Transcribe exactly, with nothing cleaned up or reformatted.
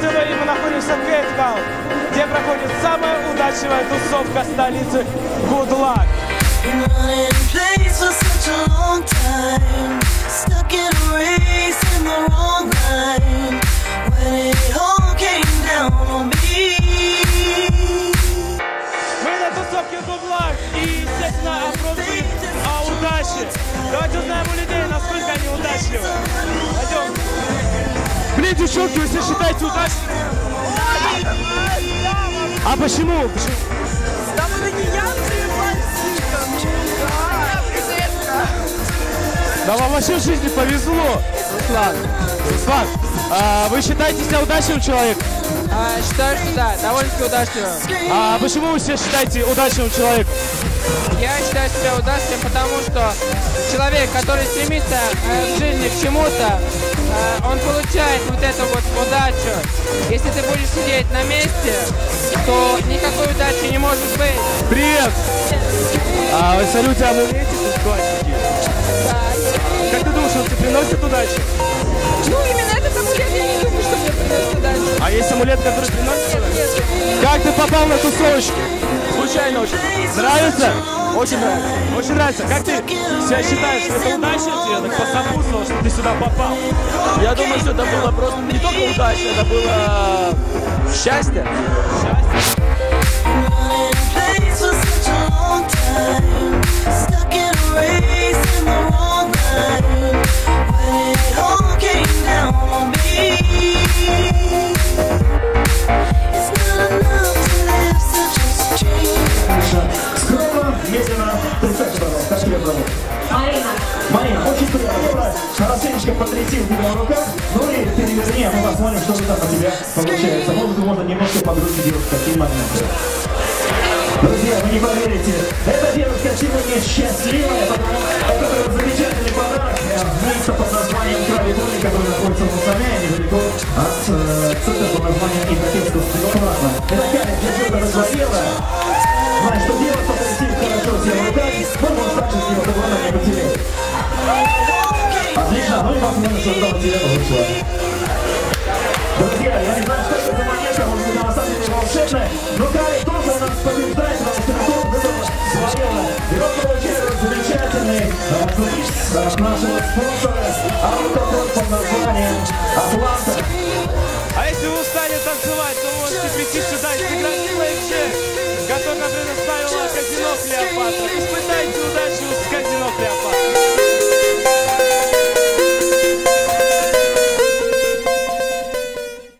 видео, и мы находимся в Cathouse, где проходит самая удачливая тусовка столицы GoodLuck. Мы на тусовке GoodLuck и, естественно, опросим о удаче. Давайте узнаем у людей, насколько они удачливы. Пойдем. Блин, девчонки, вы себя считаете удачными? А почему? Почему? Да вы такие яркие Да вам вообще в жизни повезло. Руслан, Руслан, а вы считаете себя удачливым человеком? А, считаю, что да, довольно-таки удачливым. А почему вы себя считаете удачливым человеком? Я считаю себя удачливым, потому что человек, который стремится э, в жизни к чему-то, э, он получает вот эту вот удачу. Если ты будешь сидеть на месте, то никакой удачи не может быть. Привет! А вы смотрю, у тебя амулетики классики. Да. Как ты думаешь, он тебе приносит удачу? Ну, именно этот амулет, я не думаю, что мне приносит удачу. А есть амулет, который приносит удачу? Нет, нет. Как ты попал на тусовочку? Случайно очень. Нравится? Очень нравится. Очень нравится. Как ты себя считаешь, что это удача тебе так посопутствовало, что ты сюда попал? Я думаю, что это было просто не только удача, это было счастье. Счастье. Скромно, медленно. Представьте, пожалуйста, как тебя зовут? Марина. Марина, очень приятно. Расценочка потряси у тебя в руках. Ну и переверни, а мы посмотрим, что же там у тебя получается. Может, можно немножко подруги делать такие моменты. Друзья, вы не поверите, эта девушка сегодня счастливая, потому что это замечательный подарок. Место под названием Крабитони, который находится в Лусане, недалеко от э, центра под названием Ипотекского стеклоплазма. Это Катя, для чего разговела. Знаешь, что делать, потрясти хорошо себя в руках, мы можем также сделать, чтобы она не потеряла. Отлично, ну и посмотрим, что там у тебя вышло. Друзья, я не знаю, что это за монетка, может быть, она на самом деле волшебная, но Кали тоже у нас побеждает, потому что на том выдала своего. И вот получается замечательный квиз от нашего спонсора, автопод под названием «Атланта». А если вы устали танцевать, то можете прийти сюда и сыграть в плейчек, которое предоставила казино Клеопатра. Испытайте удачу